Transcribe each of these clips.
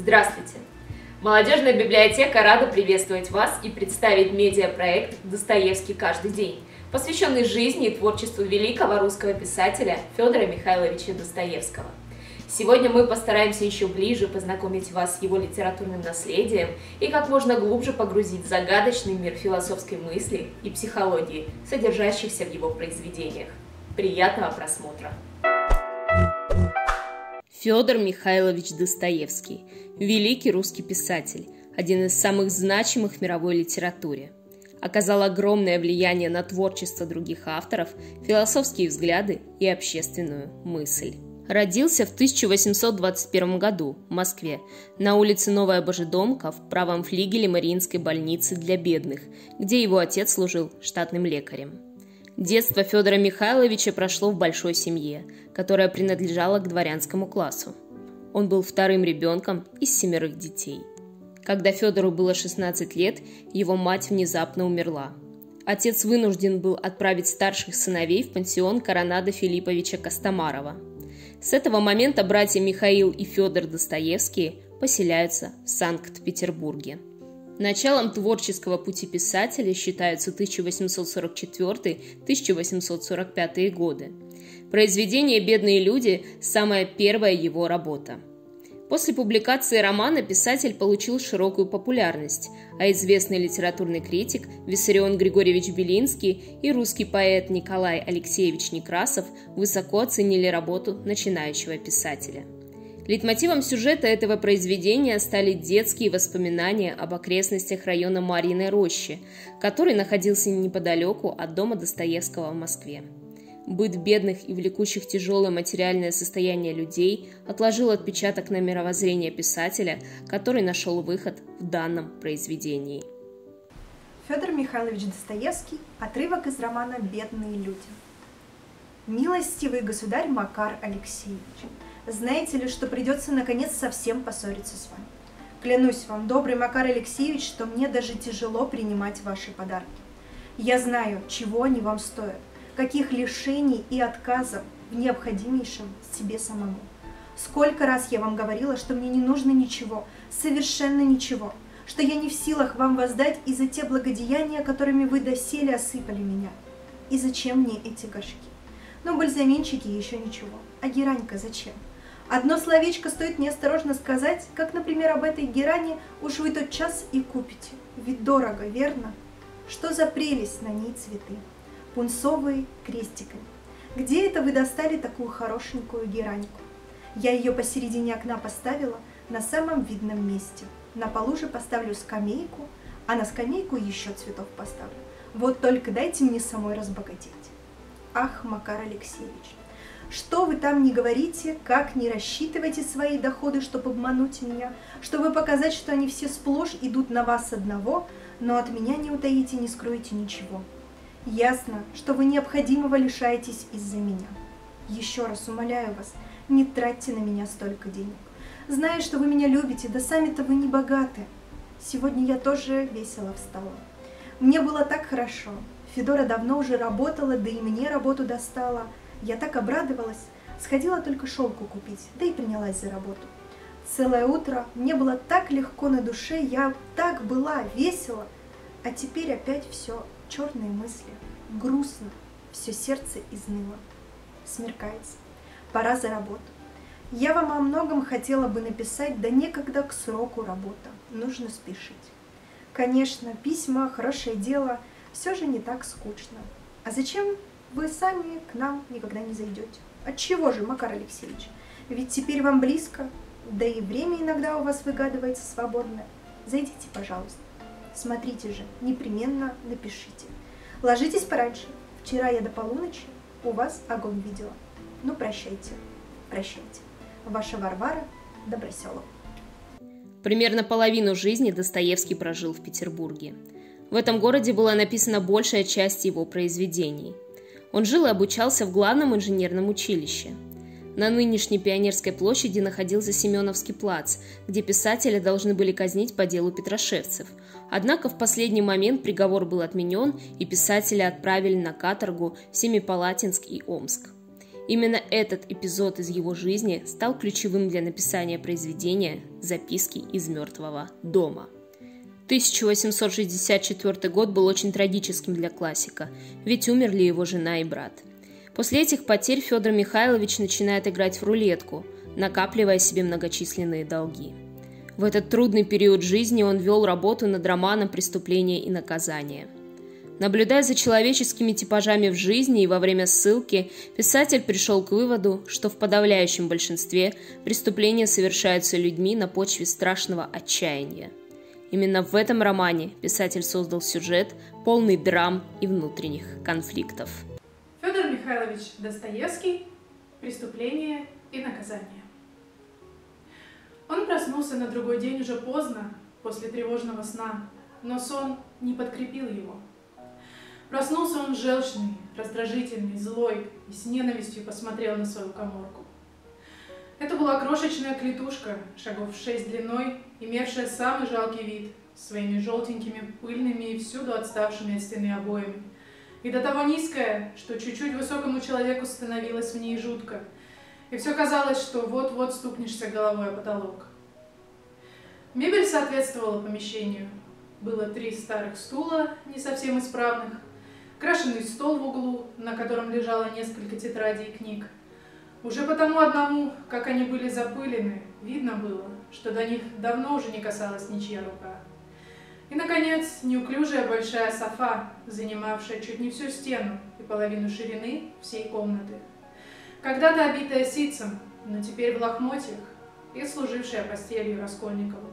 Здравствуйте! Молодежная библиотека рада приветствовать вас и представить медиапроект «Достоевский каждый день», посвященный жизни и творчеству великого русского писателя Федора Михайловича Достоевского. Сегодня мы постараемся еще ближе познакомить вас с его литературным наследием и как можно глубже погрузить в загадочный мир философской мысли и психологии, содержащихся в его произведениях. Приятного просмотра! Федор Михайлович Достоевский – великий русский писатель, один из самых значимых в мировой литературе. Оказал огромное влияние на творчество других авторов, философские взгляды и общественную мысль. Родился в 1821 году в Москве на улице Новая Божедомка в правом флигеле Мариинской больницы для бедных, где его отец служил штатным лекарем. Детство Федора Михайловича прошло в большой семье, которая принадлежала к дворянскому классу. Он был вторым ребенком из 7 детей. Когда Федору было 16 лет, его мать внезапно умерла. Отец вынужден был отправить старших сыновей в пансион Коронада Филипповича Костомарова. С этого момента братья Михаил и Федор Достоевские поселяются в Санкт-Петербурге. Началом творческого пути писателя считаются 1844-1845 годы. Произведение «Бедные люди» – самая первая его работа. После публикации романа писатель получил широкую популярность, а известный литературный критик Виссарион Григорьевич Белинский и русский поэт Николай Алексеевич Некрасов высоко оценили работу начинающего писателя. Лейтмотивом сюжета этого произведения стали детские воспоминания об окрестностях района Марьиной Рощи, который находился неподалеку от дома Достоевского в Москве. Быт бедных и влекущих тяжелое материальное состояние людей отложил отпечаток на мировоззрение писателя, который нашел выход в данном произведении. Федор Михайлович Достоевский. Отрывок из романа «Бедные люди». Милостивый государь Макар Алексеевич, знаете ли, что придется наконец совсем поссориться с вами? Клянусь вам, добрый Макар Алексеевич, что мне даже тяжело принимать ваши подарки. Я знаю, чего они вам стоят, каких лишений и отказов в необходимейшем себе самому. Сколько раз я вам говорила, что мне не нужно ничего, совершенно ничего, что я не в силах вам воздать и за те благодеяния, которыми вы доселе осыпали меня. И зачем мне эти горшки? Ну, бальзаминчики еще ничего, а геранька зачем? Одно словечко стоит неосторожно сказать, как, например, об этой герани уж вы тот час и купите. Ведь дорого, верно? Что за прелесть на ней цветы? Пунцовые крестиками. Где это вы достали такую хорошенькую гераньку? Я ее посередине окна поставила на самом видном месте. На полу же поставлю скамейку, а на скамейку еще цветов поставлю. Вот только дайте мне самой разбогатеть. Ах, Макар Алексеевич, что вы там не говорите, как не рассчитывайте свои доходы, чтобы обмануть меня, чтобы показать, что они все сплошь идут на вас одного, но от меня не утаите, не скроете ничего. Ясно, что вы необходимого лишаетесь из-за меня. Еще раз умоляю вас, не тратьте на меня столько денег. Знаю, что вы меня любите, да сами-то вы не богаты. Сегодня я тоже весело встала. Мне было так хорошо. Федора давно уже работала, да и мне работу достала. Я так обрадовалась, сходила только шелку купить, да и принялась за работу. Целое утро мне было так легко на душе, я так была весела, а теперь опять все черные мысли, грустно, все сердце изныло. Смеркается, пора за работу. Я вам о многом хотела бы написать, да некогда к сроку работа, нужно спешить. Конечно, письма, хорошее дело, все же не так скучно. А зачем вы сами к нам никогда не зайдете? Отчего же, Макар Алексеевич? Ведь теперь вам близко, да и время иногда у вас выгадывается свободное. Зайдите, пожалуйста. Смотрите же, непременно напишите. Ложитесь пораньше. Вчера я до полуночи у вас огонь видела. Ну, прощайте, прощайте. Ваша Варвара Доброселова. Примерно половину жизни Достоевский прожил в Петербурге. В этом городе была написана большая часть его произведений. Он жил и обучался в главном инженерном училище. На нынешней Пионерской площади находился Семеновский плац, где писателя должны были казнить по делу петрошевцев. Однако в последний момент приговор был отменен, и писателя отправили на каторгу в Семипалатинск и Омск. Именно этот эпизод из его жизни стал ключевым для написания произведения «Записки из мертвого дома». 1864 год был очень трагическим для классика, ведь умерли его жена и брат. После этих потерь Федор Михайлович начинает играть в рулетку, накапливая себе многочисленные долги. В этот трудный период жизни он вел работу над романом «Преступление и наказание». Наблюдая за человеческими типажами в жизни и во время ссылки, писатель пришел к выводу, что в подавляющем большинстве преступления совершаются людьми на почве страшного отчаяния. Именно в этом романе писатель создал сюжет, полный драм и внутренних конфликтов. Федор Михайлович Достоевский. «Преступление и наказание». Он проснулся на другой день уже поздно, после тревожного сна, но сон не подкрепил его. Проснулся он желчный, раздражительный, злой и с ненавистью посмотрел на свою каморку. Это была крошечная клетушка, шагов 6 длиной, имевшая самый жалкий вид, своими желтенькими, пыльными и всюду отставшими от стены обоями. И до того низкая, что чуть-чуть высокому человеку становилось в ней жутко, и все казалось, что вот-вот стукнешься головой о потолок. Мебель соответствовала помещению. Было 3 старых стула, не совсем исправных, крашеный стол в углу, на котором лежало несколько тетрадей и книг. Уже потому одному, как они были запылены, видно было, что до них давно уже не касалась ничья рука. И, наконец, неуклюжая большая софа, занимавшая чуть не всю стену и половину ширины всей комнаты. Когда-то обитая ситцем, но теперь в лохмотьях, и служившая постелью Раскольникову.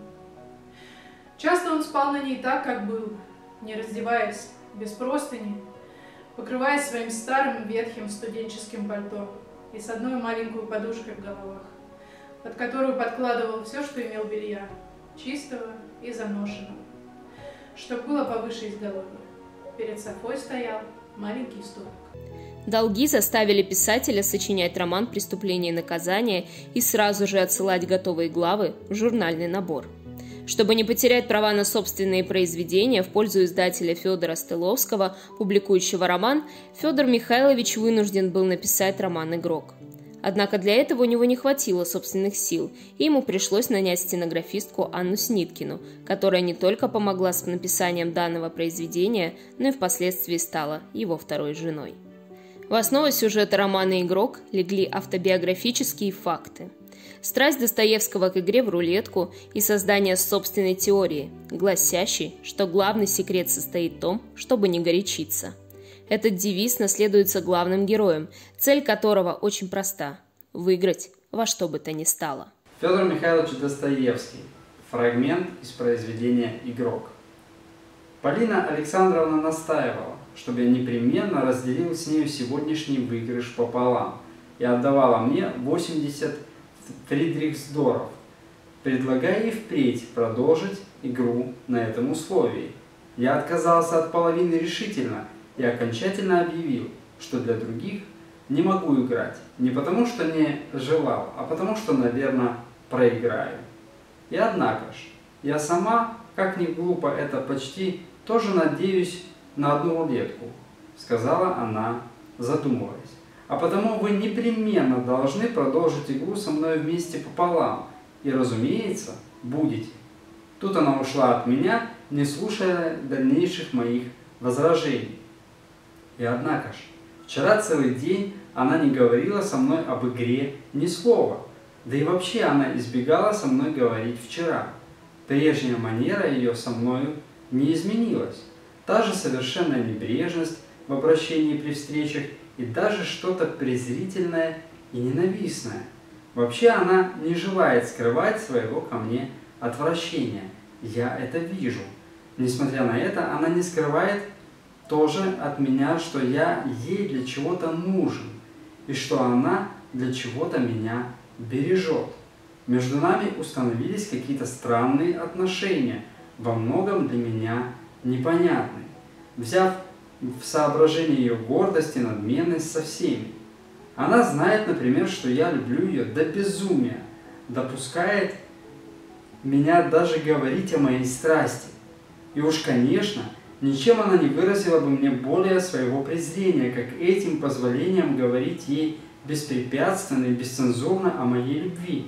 Часто он спал на ней так, как был, не раздеваясь, без простыни, покрываясь своим старым ветхим студенческим пальто и с одной маленькой подушкой в головах, под которую подкладывал все, что имел белья, чистого и заношенного, чтоб было повыше изголовья. Перед софой стоял маленький столик. Долги заставили писателя сочинять роман «Преступление и наказание» и сразу же отсылать готовые главы в журнальный набор. Чтобы не потерять права на собственные произведения в пользу издателя Федора Стыловского, публикующего роман, Федор Михайлович вынужден был написать роман «Игрок». Однако для этого у него не хватило собственных сил, и ему пришлось нанять стенографистку Анну Сниткину, которая не только помогла с написанием данного произведения, но и впоследствии стала его второй женой. В основу сюжета романа «Игрок» легли автобиографические факты. Страсть Достоевского к игре в рулетку и создание собственной теории, гласящей, что главный секрет состоит в том, чтобы не горячиться. Этот девиз наследуется главным героем, цель которого очень проста – выиграть во что бы то ни стало. Федор Михайлович Достоевский. Фрагмент из произведения «Игрок». Полина Александровна настаивала, чтобы я непременно разделил с нею сегодняшний выигрыш пополам и отдавала мне 80 фридрихсдоров, предлагая ей впредь продолжить игру на этом условии. Я отказался от половины решительно и окончательно объявил, что для других не могу играть, не потому что не желал, а потому что, наверное, проиграю. И однако ж, я сама, как ни глупо это почти, тоже надеюсь на одну рулетку, сказала она, задумываясь. А потому вы непременно должны продолжить игру со мной вместе пополам. И, разумеется, будете. Тут она ушла от меня, не слушая дальнейших моих возражений. И однако ж, вчера целый день она не говорила со мной об игре ни слова. Да и вообще она избегала со мной говорить вчера. Прежняя манера ее со мною не изменилась. Та же совершенная небрежность в обращении при встречах и даже что-то презрительное и ненавистное. Вообще она не желает скрывать своего ко мне отвращения. Я это вижу. Несмотря на это, она не скрывает тоже от меня, что я ей для чего-то нужен, и что она для чего-то меня бережет. Между нами установились какие-то странные отношения, во многом для меня непонятные, взяв в соображение ее гордость и надменность со всеми. Она знает, например, что я люблю ее до безумия, допускает меня даже говорить о моей страсти. И уж, конечно, ничем она не выразила бы мне более своего презрения, как этим позволением говорить ей беспрепятственно и бесцензурно о моей любви.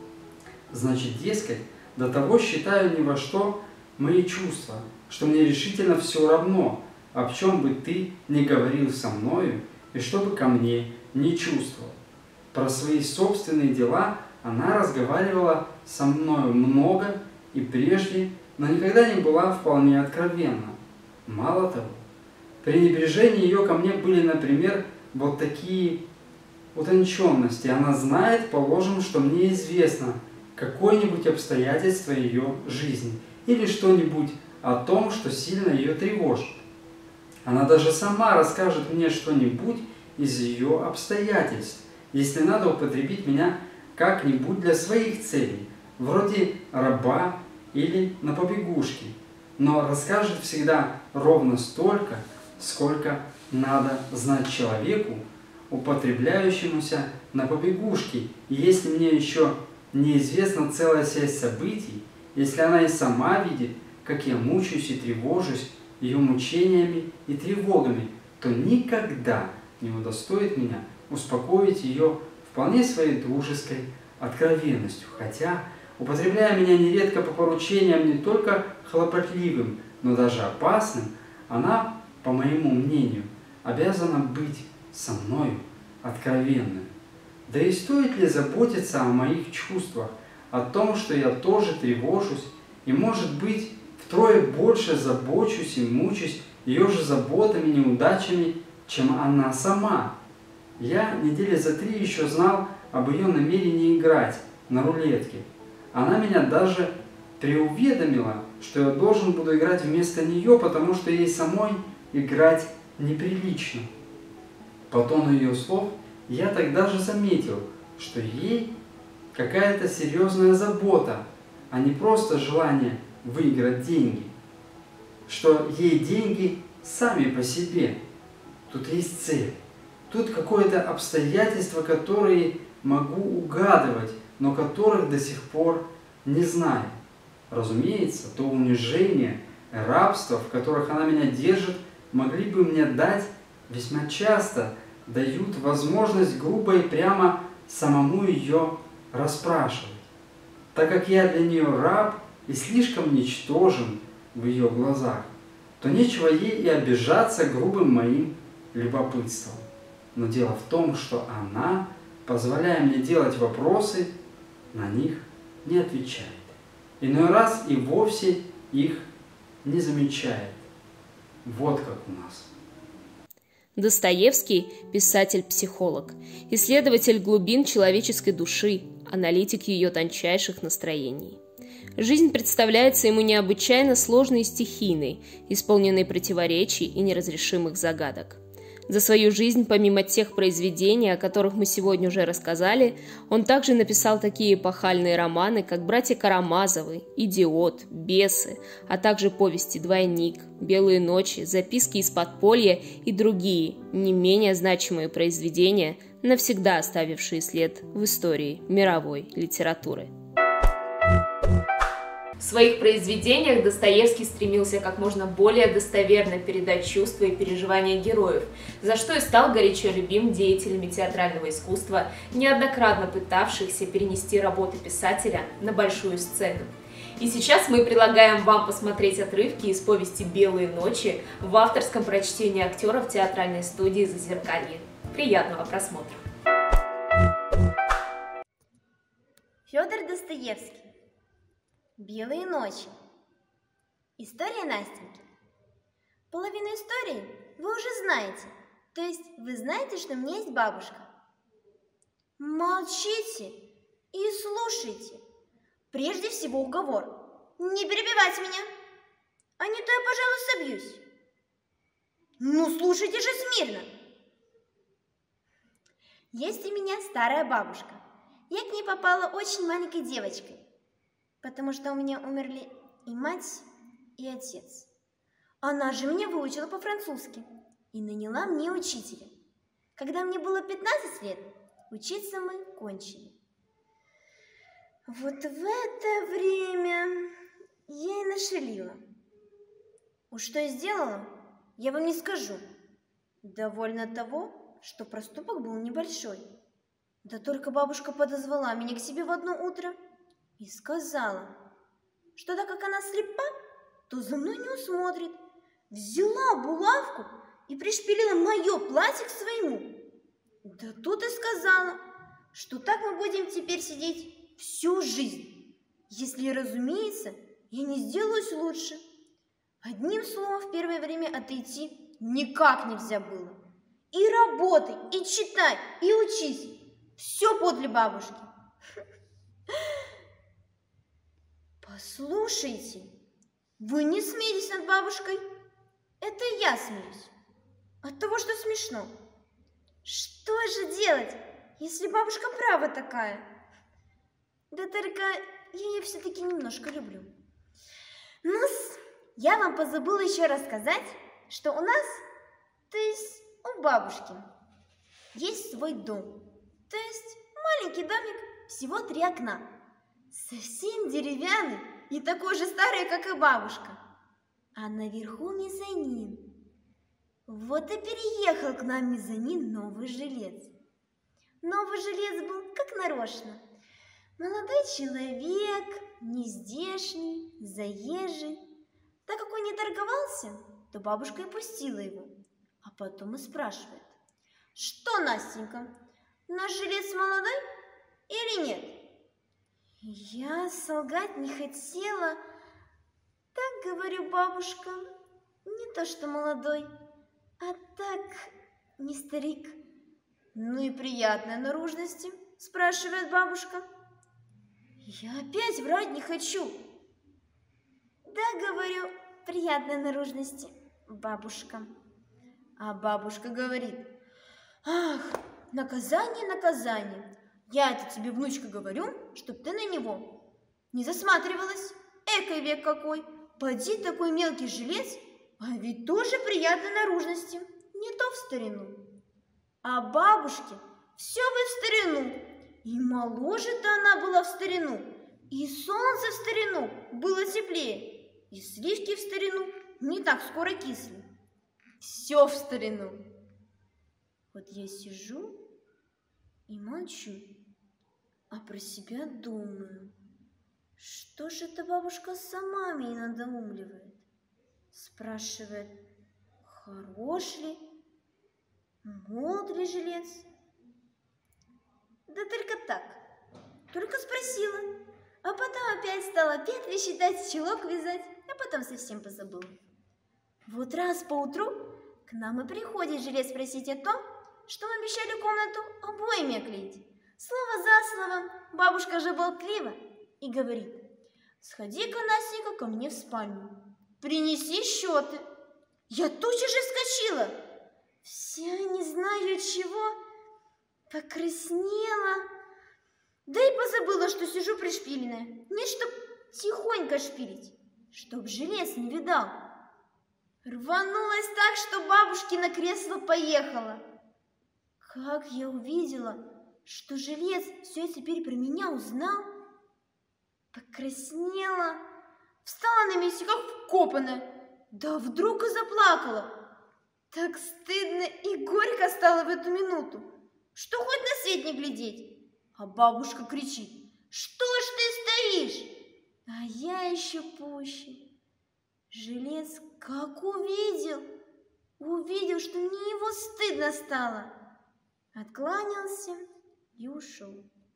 Значит, дескать, до того считаю ни во что мои чувства, что мне решительно все равно, об чем бы ты ни говорил со мною и что бы ко мне не чувствовал. Про свои собственные дела она разговаривала со мною много и прежде, но никогда не была вполне откровенна. Мало того, пренебрежения ее ко мне были, например, вот такие утонченности. Она знает, положим, что мне известно какое-нибудь обстоятельство ее жизни или что-нибудь о том, что сильно ее тревожит. Она даже сама расскажет мне что-нибудь из ее обстоятельств, если надо употребить меня как-нибудь для своих целей, вроде раба или на побегушке, но расскажет всегда ровно столько, сколько надо знать человеку, употребляющемуся на побегушке. И если мне еще неизвестна целая сеть событий, если она и сама видит, как я мучаюсь и тревожусь ее мучениями и тревогами, то никогда не удостоит меня успокоить ее вполне своей дружеской откровенностью, хотя, употребляя меня нередко по поручениям не только хлопотливым, но даже опасным, она, по моему мнению, обязана быть со мною откровенной. Да и стоит ли заботиться о моих чувствах, о том, что я тоже тревожусь и, может быть, втрое больше забочусь и мучусь ее же заботами, неудачами, чем она сама. Я недели за 3 еще знал об ее намерении играть на рулетке. Она меня даже преуведомила, что я должен буду играть вместо нее, потому что ей самой играть неприлично. По тону ее слов я тогда же заметил, что ей какая-то серьезная забота, а не просто желание выиграть деньги. Что ей деньги сами по себе. Тут есть цель. Тут какое-то обстоятельство, которые могу угадывать, но которых до сих пор не знаю. Разумеется, то унижение, рабство, в которых она меня держит, могли бы мне дать, весьма часто дают возможность грубо и прямо самому ее расспрашивать. Так как я для нее раб и слишком ничтожен в ее глазах, то нечего ей и обижаться грубым моим любопытством. Но дело в том, что она, позволяя мне делать вопросы, на них не отвечает. Иной раз и вовсе их не замечает. Вот как у нас. Достоевский – писатель-психолог, исследователь глубин человеческой души, аналитик ее тончайших настроений. Жизнь представляется ему необычайно сложной и стихийной, исполненной противоречий и неразрешимых загадок. За свою жизнь, помимо тех произведений, о которых мы сегодня уже рассказали, он также написал такие эпохальные романы, как «Братья Карамазовы», «Идиот», «Бесы», а также повести «Двойник», «Белые ночи», «Записки из подполья» и другие, не менее значимые произведения, навсегда оставившие след в истории мировой литературы. В своих произведениях Достоевский стремился как можно более достоверно передать чувства и переживания героев, за что и стал горячо любим деятелями театрального искусства, неоднократно пытавшихся перенести работы писателя на большую сцену. И сейчас мы предлагаем вам посмотреть отрывки из повести «Белые ночи» в авторском прочтении актеров театральной студии «Зазеркалье». Приятного просмотра! Федор Достоевский. «Белые ночи». История Настеньки. Половину истории вы уже знаете, то есть вы знаете, что у меня есть бабушка. Молчите и слушайте. Прежде всего уговор. Не перебивать меня, а не то я, пожалуй, собьюсь. Ну, слушайте же смирно. Есть у меня старая бабушка. Я к ней попала очень маленькой девочкой, потому что у меня умерли и мать, и отец. Она же меня выучила по-французски и наняла мне учителя. Когда мне было 15 лет, учиться мы кончили. Вот в это время я и нашалила. Уж что я сделала, я вам не скажу. Довольно того, что проступок был небольшой. Да только бабушка подозвала меня к себе в одно утро и сказала, что так как она слепа, то за мной не усмотрит. Взяла булавку и пришпилила мое платье к своему. Да тут и сказала, что так мы будем теперь сидеть всю жизнь, если, разумеется, я не сделаюсь лучше. Одним словом, в первое время отойти никак нельзя было. И работай, и читай, и учись. Все подле бабушки. Послушайте, вы не смейтесь над бабушкой. Это я смеюсь. От того, что смешно. Что же делать, если бабушка права такая? Да только я ее все-таки немножко люблю. Ну-с, я вам позабыла еще рассказать, что у нас, то есть у бабушки, есть свой дом. То есть маленький домик, всего 3 окна. Совсем деревянный и такой же старый, как и бабушка. А наверху мезонин. Вот и переехал к нам мезонин новый жилец. Новый жилец был как нарочно. Молодой человек, нездешний, заезжий. Так как он не торговался, то бабушка и пустила его. А потом и спрашивает: что, Настенька, наш жилец молодой или нет? Я солгать не хотела. Так, говорю, бабушка, не то что молодой, а так не старик. Ну и приятной наружности, спрашивает бабушка. Я опять врать не хочу. Да, говорю, приятной наружности, бабушка. А бабушка говорит: ах, наказание, наказание. Я это тебе, внучка, говорю, чтоб ты на него не засматривалась. Экой век какой. Поди такой мелкий жилец, а ведь тоже приятной наружности. Не то в старину. А бабушке все бы в старину. И моложе-то она была в старину. И солнце в старину было теплее. И сливки в старину не так скоро кисли. Все в старину. Вот я сижу и молчу, а про себя думаю, что же эта бабушка сама меня надоумливает? Спрашивает, хорош ли, молод ли жилец? Да только так, только спросила, а потом опять стала петли считать, чулок вязать, а потом совсем позабыла. Вот раз поутру к нам и приходит жилец спросить о том, что мы обещали комнату обоями оклеить. Слово за словом, бабушка же болтлива и говорит: сходи-ка, Настенька, ко мне в спальню, принеси счеты. Я тотчас же вскочила, вся не знаю чего, покраснела, да и позабыла, что сижу пришпиленная. Не чтоб тихонько шпилить, чтоб жилец не видал. Рванулась так, что бабушкино кресло поехало. Как я увидела, что жилец все теперь про меня узнал, покраснела, встала на месте, как вкопанная, да вдруг и заплакала. Так стыдно и горько стало в эту минуту, что хоть на свет не глядеть. А бабушка кричит: что ж ты стоишь? А я еще пуще. Жилец как увидел, что мне его стыдно стало, откланялся и ушел.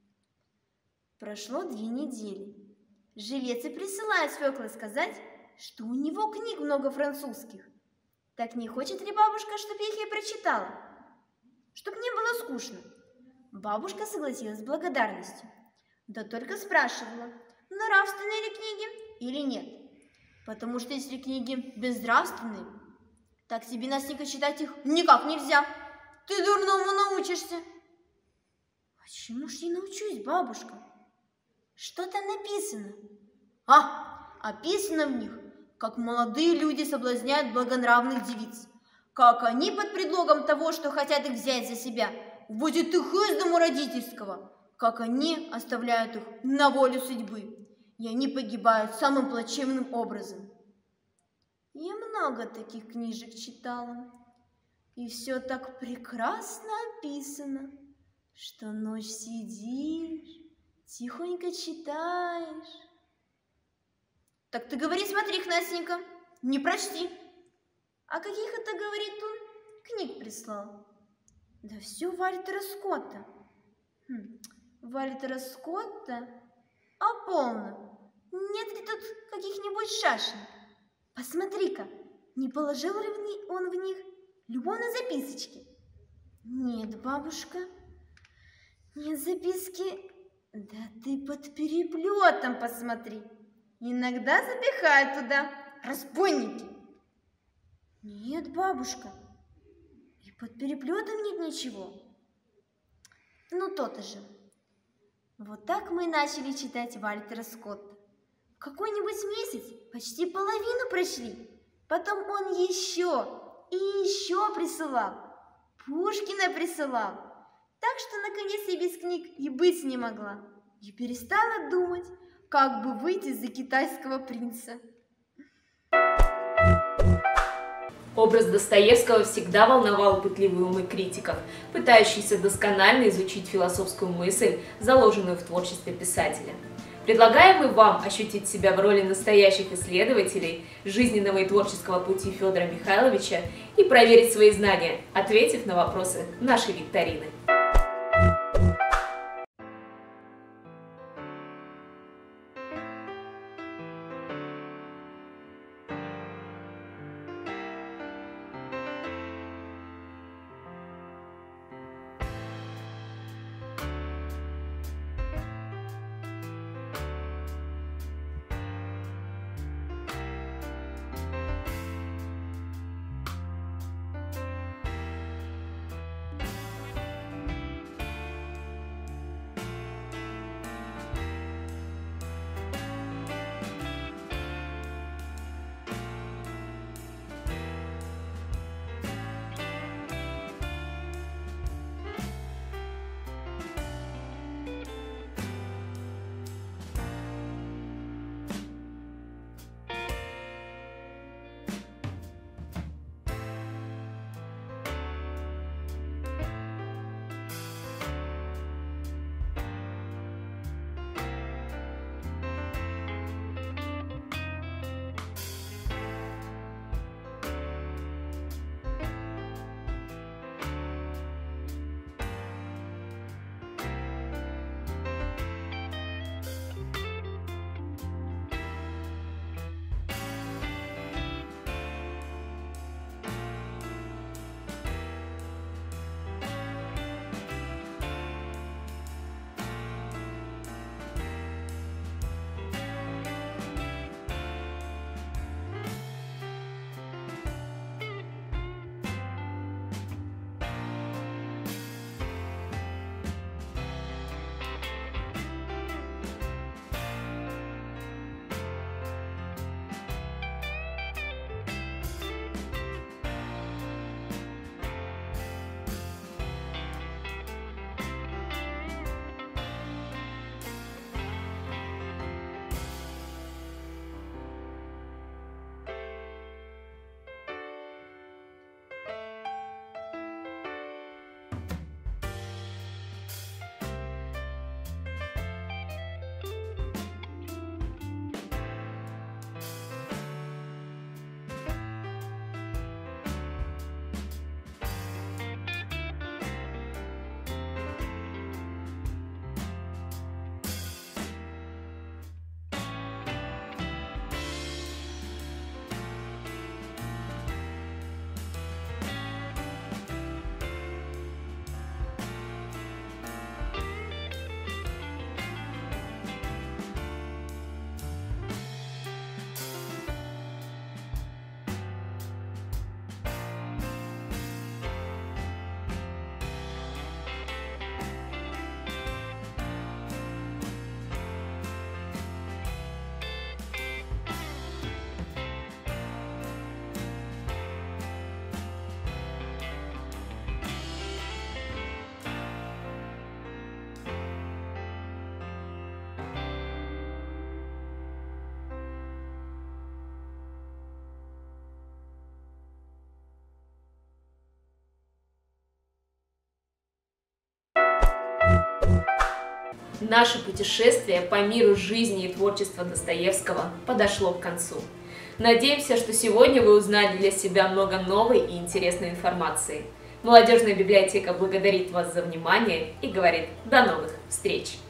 Прошло 2 недели. Жилец и присылает свеклой сказать, что у него книг много французских. Так не хочет ли бабушка, чтоб я их ей прочитала? Чтоб не было скучно. Бабушка согласилась с благодарностью. Да только спрашивала, нравственные ли книги или нет. Потому что если книги безнравственные, так тебе, Настенька, читать их никак нельзя. Ты дурному научишься. А чему ж я научусь, бабушка? Что там написано? Описано в них, как молодые люди соблазняют благонравных девиц, как они под предлогом того, что хотят их взять за себя, вводят их из дому родительского, как они оставляют их на волю судьбы, и они погибают самым плачевным образом. Я много таких книжек читала. И все так прекрасно описано, что ночь сидишь, тихонько читаешь. Так ты говори, смотри, Настенька, не прочти. А каких это, говорит он, книг прислал? Да все Вальтера Скотта. Вальтера Скотта? А полно. Нет ли тут каких-нибудь шашен? Посмотри-ка, не положил ли он в них любовные записочки? Нет, бабушка, нет записки. Да ты под переплетом посмотри. Иногда запихают туда разбойники. Нет, бабушка, и под переплетом нет ничего. Ну, то-то же. Вот так мы начали читать Вальтера Скотта. Какой-нибудь месяц почти половину прошли. Потом он еще и еще присылал. Пушкина присылал. Так что, наконец, я без книг и быть не могла. И перестала думать, как бы выйти за китайского принца. Образ Достоевского всегда волновал пытливые умы критиков, пытающихся досконально изучить философскую мысль, заложенную в творчестве писателя. Предлагаем и вам ощутить себя в роли настоящих исследователей жизненного и творческого пути Федора Михайловича и проверить свои знания, ответив на вопросы нашей викторины. Наше путешествие по миру жизни и творчества Достоевского подошло к концу. Надеемся, что сегодня вы узнали для себя много новой и интересной информации. Молодежная библиотека благодарит вас за внимание и говорит до новых встреч!